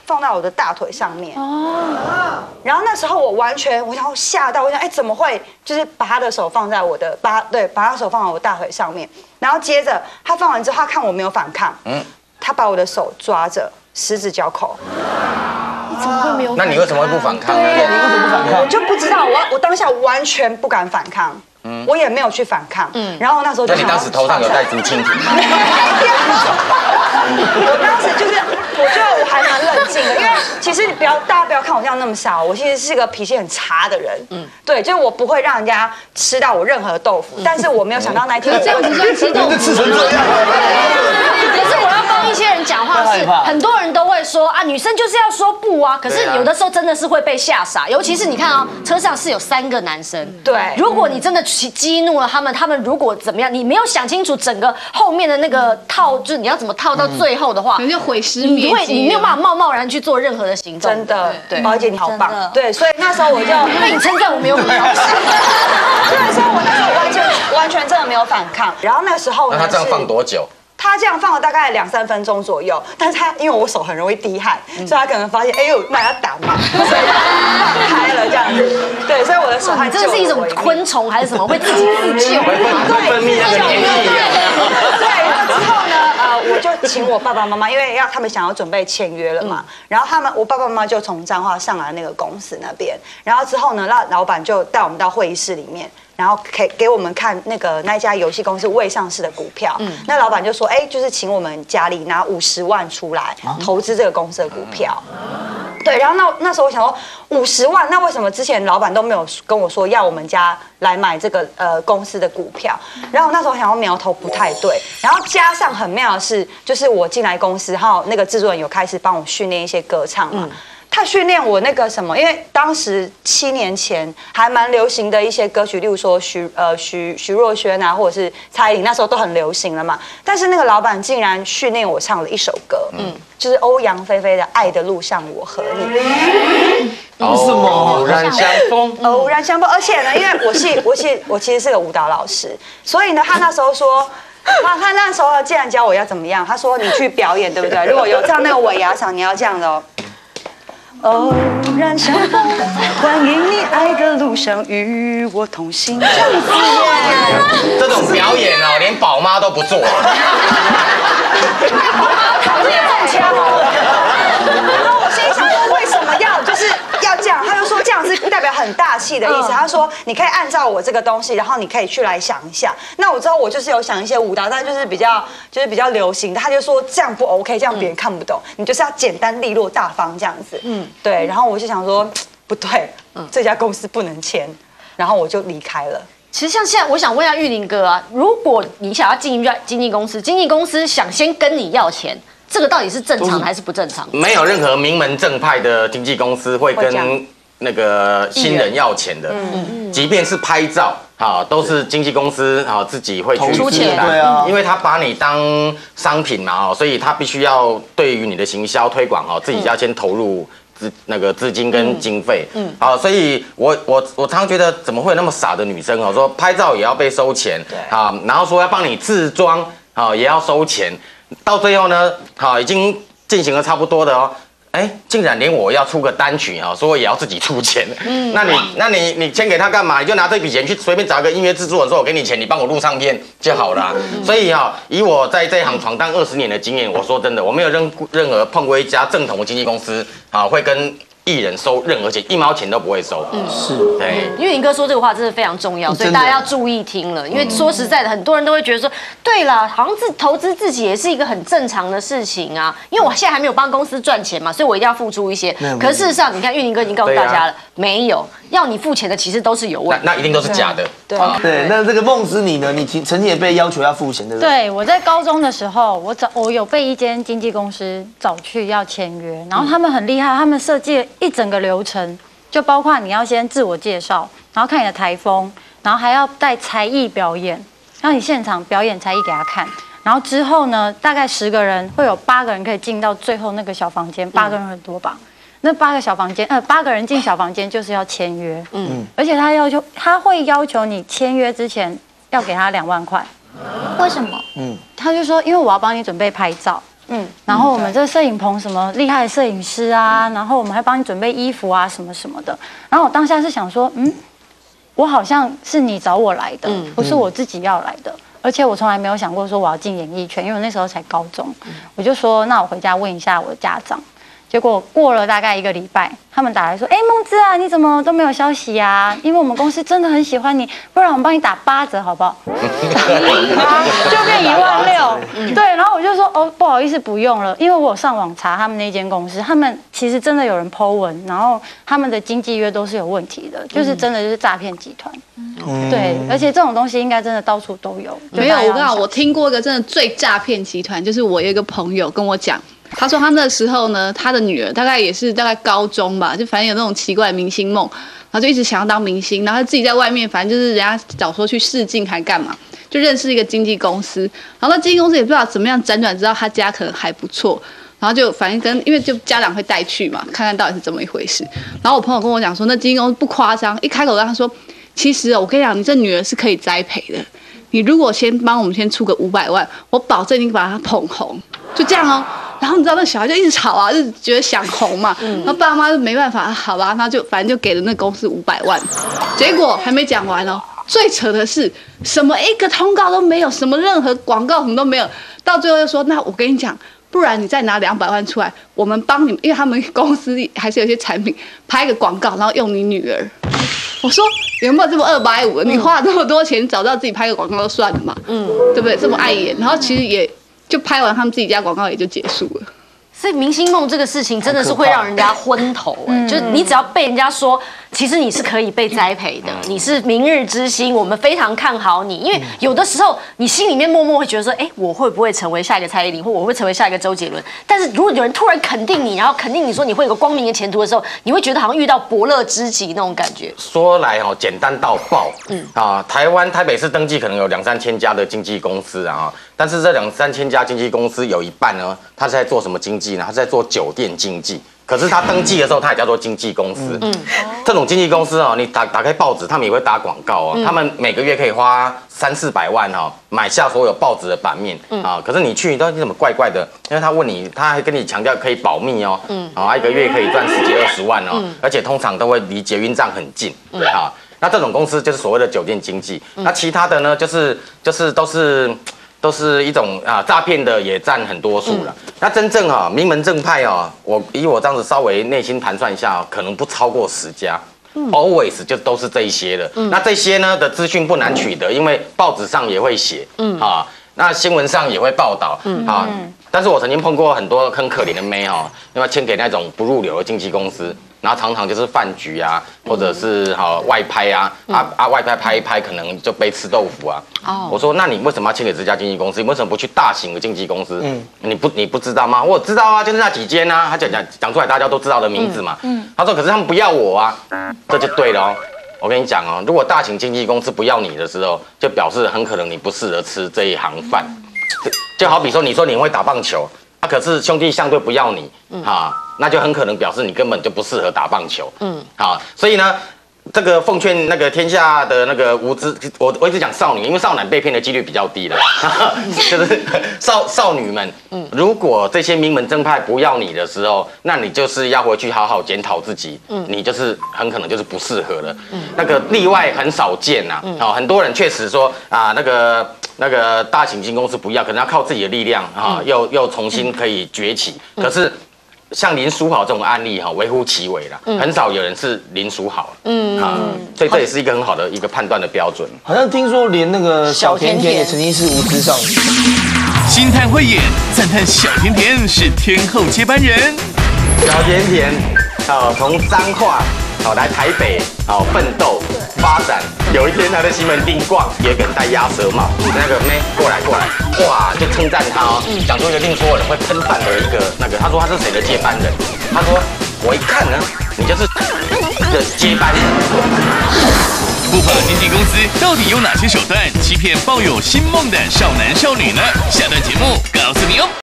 放到我的大腿上面。哦。然后那时候我想吓到，我想怎么会就是把他的手放在把他手放在我大腿上面，然后接着他放完之后，他看我没有反抗，他把我的手抓着十指交扣。 你怎么会没有？ 那你为什么会不反抗呢？ 你为什么不反抗？ 我就不知道，我当下完全不敢反抗。我也没有去反抗，然后那时候就那你当时头上有戴竹蜻蜓？ 我当时就是，我觉得我还蛮冷静的，因为其实大家不要看我这样那么傻，我其实是个脾气很差的人，对，就是我不会让人家吃到我任何的豆腐，但是我没有想到那一天这样子算吃豆腐， 吃成这样。 可是我要帮一些人讲话是，很多人都会说啊，女生就是要说不啊，可是有的时候真的是会被吓傻，尤其是你看哦，车上是有3个男生， 对， 如果你真的激怒了他们如果怎么样，你没有想清楚整个后面的那个套，就是你要怎么套到最后的话， 你就毁尸灭迹， 你没有办法贸然去做任何的行动。 真的， 对， 宝姐你好棒，对，所以那时候我就被你称赞，我没有很高兴。 对，所以我那时候完全真的没有反抗。然后那时候呢， 那他这样放多久？ 他这样放了大概2-3分钟左右，但是他因为我手很容易滴汗，所以他可能发现，哎呦，那要打嘛，所以放开了这样子。对，所以我的手汗这是一种昆虫还是什么？会自己自救？ 会分泌那个黏液。 对，然后之后呢，我就请我爸爸妈妈，因为他们想要准备签约了嘛，然后我爸爸妈妈就从彰化上来那个公司那边，然后之后呢，那老板就带我们到会议室里面。然后给我们看那一家游戏公司未上市的股票，那老板就说，就是请我们家里拿50万出来投资这个公司的股票。对，然后那时候我想说50万，那为什么之前老板都没有跟我说要我们家来买这个公司的股票？然后那时候想要苗头不太对，然后加上很妙的是，就是我进来公司，还有那个制作人有开始帮我训练一些歌唱嘛。他训练我那个什么，因为当时7年前还蛮流行的一些歌曲，例如说徐若瑄啊，或者是蔡依林，那时候都很流行了嘛。但是那个老板竟然训练我唱了一首歌，就是欧阳菲菲的《爱的路上我和你》。 为什么？ 偶然相逢， 偶然相逢。而且呢，因为我其实是个舞蹈老师，所以呢，他那时候说。他那时候既然教我要怎么样，他说你去表演，对不对？如果有唱那个尾牙场，你要这样的哦。偶然相逢，欢迎你爱的路上与我同行。这样子耶， 这种表演哦，连宝妈都不做。 宝妈讨厌中枪哦。然后我心里想说，为什么要这样？他就说这样是代表很大气的意思。他说你可以按照我这个东西，然后你可以去来想一下。那我之后我就是有想一些舞蹈，但就是比较流行的。他就说这样不 OK， 这样别人看不懂。你就是要简单利落大方这样子。对。然后我就想说不对，这家公司不能签，然后我就离开了。 其实像现在，我想问一下玉林哥啊，如果你想要进经纪公司，经纪公司想先跟你要钱，这个到底是正常还是不正常？ 没有任何名门正派的经纪公司会跟那个新人要钱的，即便是拍照，都是经纪公司自己会去出钱， 对啊， 因为他把你当商品嘛，所以他必须要对于你的行销推广自己要先投入资金跟经费，所以我常常觉得怎么会有那么傻的女生说拍照也要被收钱，然后说要帮你自装也要收钱，到最后呢，已经进行了差不多的哦。竟然连我要出个单曲说也要自己出钱，那你签给他干嘛？你就拿这笔钱去随便找一个音乐制作人说，我给你钱，你帮我录唱片就好了。所以以我在这一行闯荡20年的经验，我说真的，我没有任何碰过一家正统的经纪公司会跟艺人收任何钱，1毛钱都不会收。 是， 对。 因为林哥说这个话真的非常重要，所以大家要注意听了。因为说实在的，很多人都会觉得说，对啦，好像投资自己也是一个很正常的事情啊。因为我现在还没有帮公司赚钱嘛，所以我一定要付出一些。可是事实上，你看玉林哥已经告诉大家了，没有要你付钱的，其实都是有问题。 那一定都是假的。 对。那这个梦之你呢？你曾经也被要求要付钱，对不对？ 对，我在高中的时候，我有被一间经纪公司找去要签约，然后他们很厉害，他们设计了一整个流程，就包括你要先自我介绍，然后看你的台风，然后还要带才艺表演，让你现场表演才艺给他看。然后之后呢，大概10个人，会有8个人可以进到最后那个小房间，8个人很多吧？那8个人进小房间就是要签约，而且他会要求你签约之前要给他2万块。 为什么？ 他就说，因为我要帮你准备拍照， 然后我们这摄影棚什么厉害的摄影师啊，然后我们还帮你准备衣服啊什么什么的。然后我当下是想说，我好像是你找我来的，不是我自己要来的。而且我从来没有想过说我要进演艺圈，因为我那时候才高中。我就说，那我回家问一下我的家长。结果过了大概1个礼拜，他们打来说：“梦姿啊，你怎么都没有消息啊？因为我们公司真的很喜欢你，不然我们帮你打8折好不好？”就变16000。对，然后我就说：“哦，不好意思，不用了，因为我有上网查他们那间公司，他们其实真的有人 po 文，然后他们的经纪约都是有问题的，就是真的就是诈骗集团。对，而且这种东西应该真的到处都有。 没有，我跟你讲，我听过一个真的最诈骗集团，就是我有一个朋友跟我讲。他说他那时候呢，他的女儿大概高中吧，就反正有那种奇怪的明星梦，然后就一直想要当明星，然后他自己在外面，反正就是人家早说去试镜还干嘛，就认识一个经纪公司，然后那经纪公司也不知道怎么样辗转知道他家可能还不错，然后就反正因为就家长会带去嘛，看看到底是怎么一回事。然后我朋友跟我讲说，那经纪公司不夸张，一开口跟他说，其实我跟你讲，你这女儿是可以栽培的，你如果先帮我们先出个500万，我保证你把她捧红，就这样哦。然后你知道那小孩就一直吵啊，就觉得想红嘛，然后爸妈就没办法，好吧，那就反正就给了那公司500万，结果还没讲完哦，最扯的是什么一个通告都没有，什么任何广告什么都没有，到最后又说，那我跟你讲，不然你再拿200万出来，我们帮你们，因为他们公司还是有些产品拍一个广告，然后用你女儿。我说有没有这么250？你花了这么多钱，找到自己拍个广告就算了嘛，对不对？这么碍眼，然后其实也。就拍完他们自己家广告也就结束了。 所以明星梦这个事情真的是会让人家昏头就是你只要被人家说，其实你是可以被栽培的，你是明日之星，我们非常看好你。因为有的时候你心里面默默会觉得说，我会不会成为下一个蔡依林，或我会成为下一个周杰伦？但是如果有人突然肯定你，然后肯定你说你会有个光明的前途的时候，你会觉得好像遇到伯乐知己那种感觉。 说来简单到爆，台北市登记可能有2-3千家的经纪公司啊。但是这2-3千家经纪公司有一半呢，他是在做什么经纪呢？他是在做酒店经纪。可是他登记的时候，他也叫做经纪公司。这种经纪公司你打开报纸，他们也会打广告他们每个月可以花300-400万买下所有报纸的版面可是你去到你怎么怪怪的？因为他问你，他还跟你强调可以保密一个月可以赚10几20万而且通常都会离捷运站很近那这种公司就是所谓的酒店经纪。那其他的呢，就是都是一种诈骗的，也占很多数了。那真正名门正派我这样子稍微内心盘算一下可能不超过10家。always 就都是这一些的。那这些呢的资讯不难取得，因为报纸上也会写那新闻上也会报道但是我曾经碰过很多很可怜的妹因为签给那种不入流的经纪公司，然后常常就是饭局或者是外拍外拍拍一拍，可能就被吃豆腐我说那你为什么要签给这家经纪公司？你为什么不去大型的经纪公司？你不知道吗？我知道就是那几间他讲出来大家都知道的名字嘛。他说可是他们不要我这就对了我跟你讲如果大型经纪公司不要你的时候，就表示很可能你不适合吃这一行饭。就好比说你说你会打棒球可是兄弟相对不要你那就很可能表示你根本就不适合打棒球所以呢这个奉劝那个天下的那个无知，我一直讲少女，因为少男被骗的几率比较低了，就是少女们，如果这些名门正派不要你的时候，那你就是要回去好好检讨自己，你就是很可能就是不适合了。那个例外很少见很多人确实说那个大型经纪公司不要，可能要靠自己的力量又重新可以崛起，可是。像林书豪这种案例微乎其微啦，很少有人是林书豪，所以这也是一个很好的一个判断的标准。 好像听说连那个小甜甜也曾经是无知少女。 星探慧眼赞叹小甜甜是天后接班人。 小甜甜从彰化来台北奋斗发展，有一天他在西门町逛，有一个人戴鸭舌帽，那个妹过来，哇，就称赞他讲出一个令所有人会喷饭的一个他说他是谁的接班人？他说我一看呢，你就是的接班人。 不法经纪公司到底有哪些手段欺骗抱有新梦的少男少女呢？下段节目告诉你哦。